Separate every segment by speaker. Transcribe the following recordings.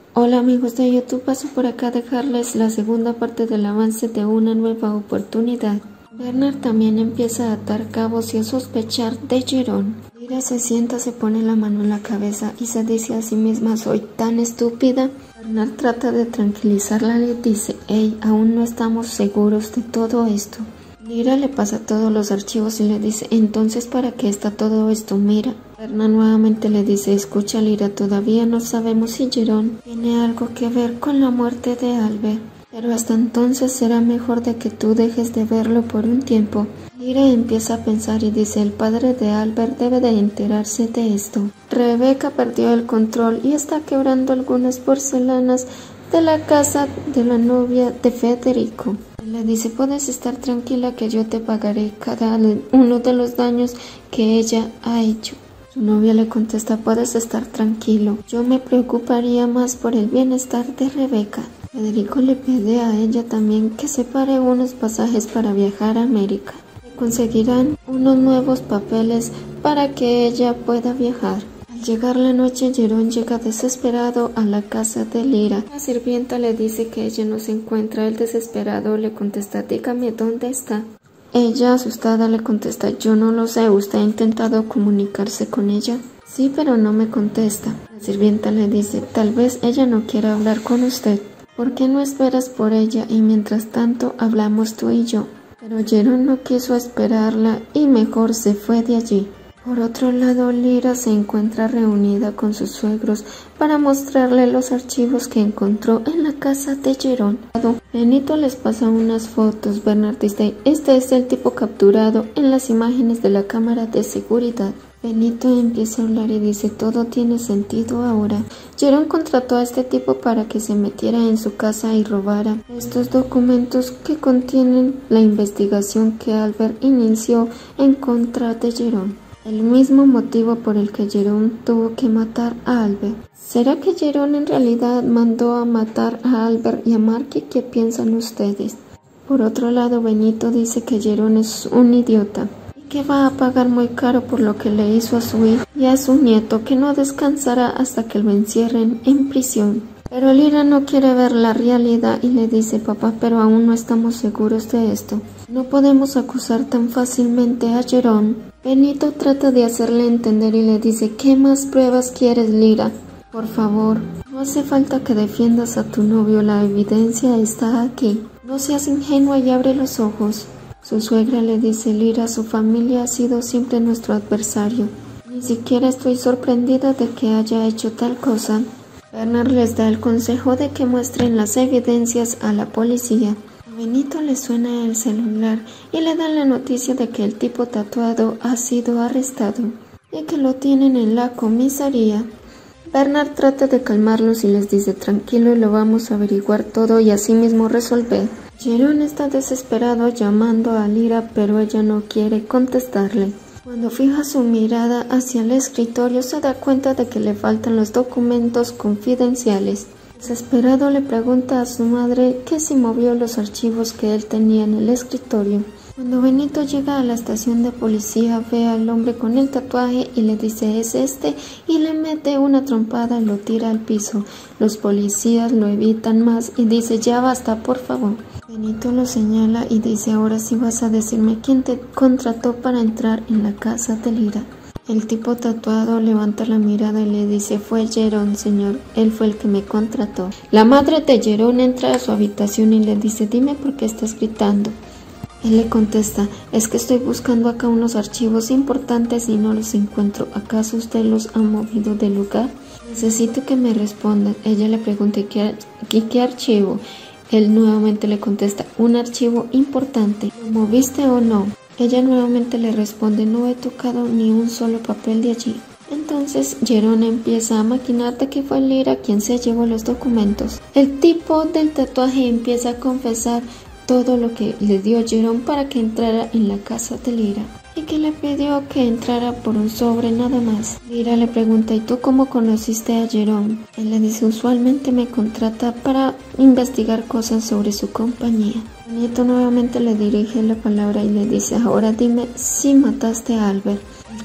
Speaker 1: Hola amigos de YouTube, paso por acá a dejarles la segunda parte del avance de una nueva oportunidad. Bernard también empieza a atar cabos y a sospechar de Jerome. Lyra se sienta, se pone la mano en la cabeza y se dice a sí misma: soy tan estúpida. Bernard trata de tranquilizarla, le dice: hey, aún no estamos seguros de todo esto. Lyra le pasa todos los archivos y le dice: entonces ¿para qué está todo esto? Mira. Bernard nuevamente le dice: escucha Lyra, todavía no sabemos si Jerome tiene algo que ver con la muerte de Albert, pero hasta entonces será mejor de que tú dejes de verlo por un tiempo. Lyra empieza a pensar y dice: el padre de Albert debe de enterarse de esto. Rebecca perdió el control y está quebrando algunas porcelanas de la casa de la novia de Federico. Le dice: puedes estar tranquila que yo te pagaré cada uno de los daños que ella ha hecho. Su novia le contesta: puedes estar tranquilo, yo me preocuparía más por el bienestar de Rebecca. Federico le pide a ella también que separe unos pasajes para viajar a América. Le conseguirán unos nuevos papeles para que ella pueda viajar. Al llegar la noche, Jerome llega desesperado a la casa de Lyra. La sirvienta le dice que ella no se encuentra. El desesperado le contesta: dígame dónde está. Ella, asustada, le contesta: yo no lo sé, ¿usted ha intentado comunicarse con ella? Sí, pero no me contesta. La sirvienta le dice: tal vez ella no quiera hablar con usted. ¿Por qué no esperas por ella y mientras tanto hablamos tú y yo? Pero Jerome no quiso esperarla y mejor se fue de allí. Por otro lado, Lyra se encuentra reunida con sus suegros para mostrarle los archivos que encontró en la casa de Jerome. Benito les pasa unas fotos. Bernard dice: este es el tipo capturado en las imágenes de la cámara de seguridad. Benito empieza a hablar y dice: todo tiene sentido ahora. Jerome contrató a este tipo para que se metiera en su casa y robara estos documentos que contienen la investigación que Albert inició en contra de Jerome. El mismo motivo por el que Jerome tuvo que matar a Albert. ¿Será que Jerome en realidad mandó a matar a Albert y a Marky? ¿Qué piensan ustedes? Por otro lado, Benito dice que Jerome es un idiota y que va a pagar muy caro por lo que le hizo a su hijo y a su nieto, que no descansará hasta que lo encierren en prisión. Pero Lyra no quiere ver la realidad y le dice: papá, pero aún no estamos seguros de esto. No podemos acusar tan fácilmente a Jerome. Benito trata de hacerle entender y le dice: ¿qué más pruebas quieres, Lyra? Por favor, no hace falta que defiendas a tu novio, la evidencia está aquí. No seas ingenua y abre los ojos. Su suegra le dice: Lyra, su familia ha sido siempre nuestro adversario. Ni siquiera estoy sorprendida de que haya hecho tal cosa. Bernard les da el consejo de que muestren las evidencias a la policía. A Benito le suena el celular y le dan la noticia de que el tipo tatuado ha sido arrestado y que lo tienen en la comisaría. Bernard trata de calmarlos y les dice: tranquilo, lo vamos a averiguar todo y así mismo resolver. Jerome está desesperado llamando a Lyra, pero ella no quiere contestarle. Cuando fija su mirada hacia el escritorio, se da cuenta de que le faltan los documentos confidenciales. Desesperado le pregunta a su madre que si movió los archivos que él tenía en el escritorio. Cuando Benito llega a la estación de policía, ve al hombre con el tatuaje y le dice: es este, y le mete una trompada y lo tira al piso. Los policías lo evitan más y dice: ya basta, por favor. Benito lo señala y dice: ahora sí vas a decirme quién te contrató para entrar en la casa de Lyra. El tipo tatuado levanta la mirada y le dice: fue Jerome, señor, él fue el que me contrató. La madre de Jerome entra a su habitación y le dice: dime por qué estás gritando. Él le contesta: es que estoy buscando acá unos archivos importantes y no los encuentro. ¿Acaso usted los ha movido del lugar? Necesito que me respondan. Ella le pregunta: ¿qué archivo? Él nuevamente le contesta: un archivo importante. ¿Lo moviste o no? Ella nuevamente le responde: no he tocado ni un solo papel de allí. Entonces Jerome empieza a maquinar de que fue Lyra quien se llevó los documentos. El tipo del tatuaje empieza a confesar todo lo que le dio Jerome para que entrara en la casa de Lyra y que le pidió que entrara por un sobre nada más. Lyra le pregunta: ¿y tú cómo conociste a Jerome? Él le dice: usualmente me contrata para investigar cosas sobre su compañía. Benito nuevamente le dirige la palabra y le dice: ahora dime si mataste a Albert. El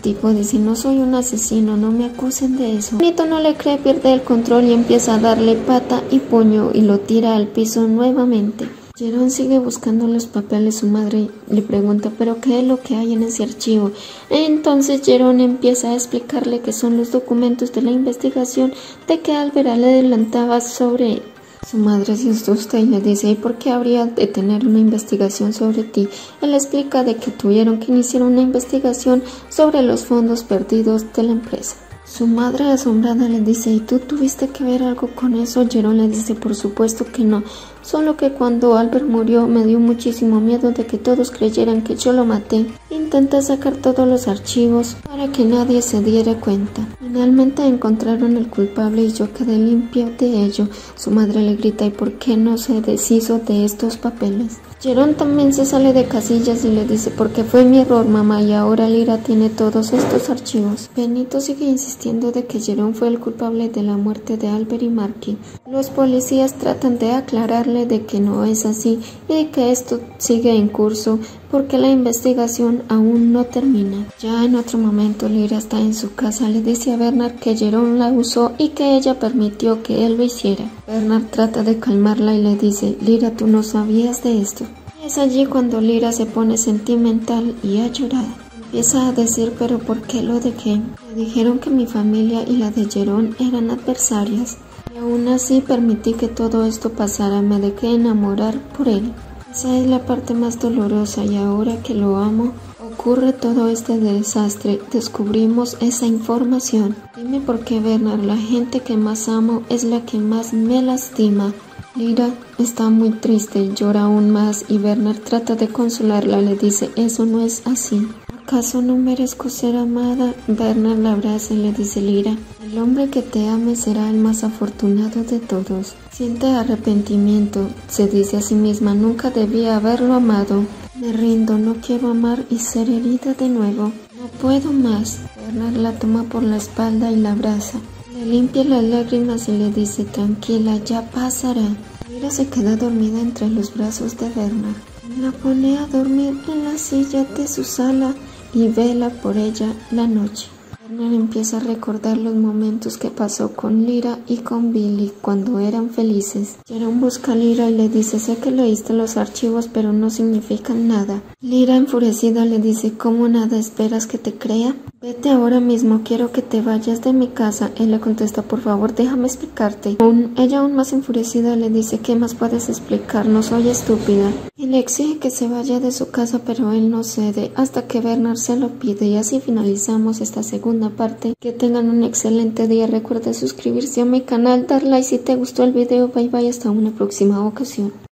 Speaker 1: tipo dice: no soy un asesino, no me acusen de eso. Benito no le cree, pierde el control y empieza a darle pata y puño y lo tira al piso nuevamente. Jerón sigue buscando los papeles. Su madre le pregunta: ¿pero qué es lo que hay en ese archivo? Entonces Jerón empieza a explicarle que son los documentos de la investigación de que Albert le adelantaba sobre él. Su madre se asusta y le dice: ¿y por qué habría de tener una investigación sobre ti? Él explica de que tuvieron que iniciar una investigación sobre los fondos perdidos de la empresa. Su madre, asombrada, le dice: ¿y tú tuviste que ver algo con eso? Jerón le dice: por supuesto que no, solo que cuando Albert murió me dio muchísimo miedo de que todos creyeran que yo lo maté. Intenté sacar todos los archivos para que nadie se diera cuenta. Finalmente encontraron el culpable y yo quedé limpio de ello. Su madre le grita: ¿y por qué no se deshizo de estos papeles? Jerón también se sale de casillas y le dice: porque fue mi error, mamá, y ahora Lyra tiene todos estos archivos. Benito sigue insistiendo de que Jerón fue el culpable de la muerte de Albert y Marky. Los policías tratan de aclararle de que no es así y de que esto sigue en curso porque la investigación aún no termina. Ya en otro momento, Lyra está en su casa, le dice a Bernard que Jerón la usó y que ella permitió que él lo hiciera. Bernard trata de calmarla y le dice: Lyra, tú no sabías de esto. Y es allí cuando Lyra se pone sentimental y a llorar. Empieza a decir: ¿pero por qué lo dejé? Me dijeron que mi familia y la de Jerón eran adversarias. Y aún así permití que todo esto pasara, me dejé enamorar por él. Esa es la parte más dolorosa y ahora que lo amo, ocurre todo este desastre, descubrimos esa información. Dime por qué, Bernard, la gente que más amo es la que más me lastima. Lyra está muy triste, llora aún más y Bernard trata de consolarla, le dice: eso no es así. ¿Acaso no merezco ser amada? Bernard la abraza y le dice: Lyra, el hombre que te ame será el más afortunado de todos. Siente arrepentimiento, se dice a sí misma: nunca debía haberlo amado. Me rindo, no quiero amar y ser herida de nuevo. No puedo más. Bernard la toma por la espalda y la abraza. Le limpia las lágrimas y le dice: tranquila, ya pasará. Lyra se queda dormida entre los brazos de Bernard. La pone a dormir en la silla de su sala y vela por ella la noche. Bernard empieza a recordar los momentos que pasó con Lyra y con Billy cuando eran felices. Jerón busca a Lyra y le dice: sé que leíste los archivos, pero no significan nada. Lyra, enfurecida, le dice: ¿cómo nada? ¿Esperas que te crea? Vete ahora mismo, quiero que te vayas de mi casa. Él le contesta: por favor, déjame explicarte. Ella, aún más enfurecida, le dice: ¿qué más puedes explicar? No soy estúpida. Y le exige que se vaya de su casa, pero él no cede hasta que Bernard se lo pide. Y así finalizamos esta segunda parte. Que tengan un excelente día. Recuerda suscribirse a mi canal, dar like si te gustó el video. Bye bye, hasta una próxima ocasión.